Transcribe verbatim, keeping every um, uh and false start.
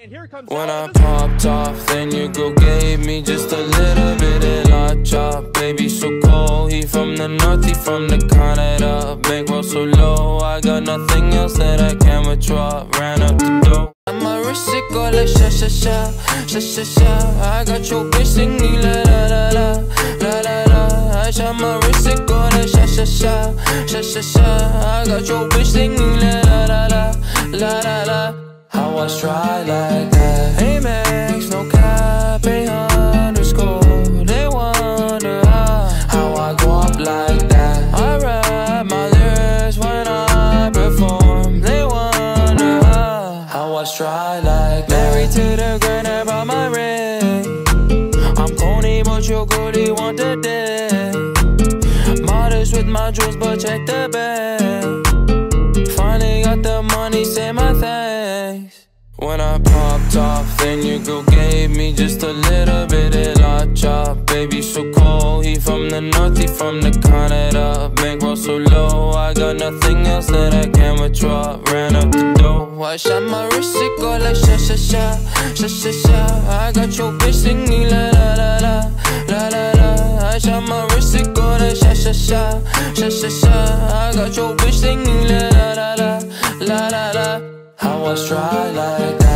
When I popped off, then your girl gave me just a little bit of la chop. Baby so cold, he from the north, he from the Canada. Bankroll so low, I got nothing else that I can withdraw. Ran up the dough. My wrist it go like sha sha sha, sha sha sha. I got your bitch singing la la la la, la la la. I shot my wrist it go like sha sha sha, sha sha sha. I got your bitch singing la la la la, la la la. How I stride like that? Amex, no cap, a underscore. They wonder how, how I go up like that. I rap my lyrics when I perform. They wonder how, how I stride like that. Married to the grind, I brought my ring. I'm corny, but your goodie want the dick. Modest with my jewels, but check the bag. Finally got the money, say my thanks. When I popped off, then your girl gave me just a little bit of la chop. Baby so cold, he from the north, he from the Canada. Bankroll so low, I got nothing else that I can withdraw. Ran up the dough. I shot my wrist, it go like sha sha sha, sha sha sha. I got your bitch singing la la la la, la la la. I shot my wrist, it go like sha sha sha, sha sha sha. I got your bitch singing la la la la, la la la. How I stride like that?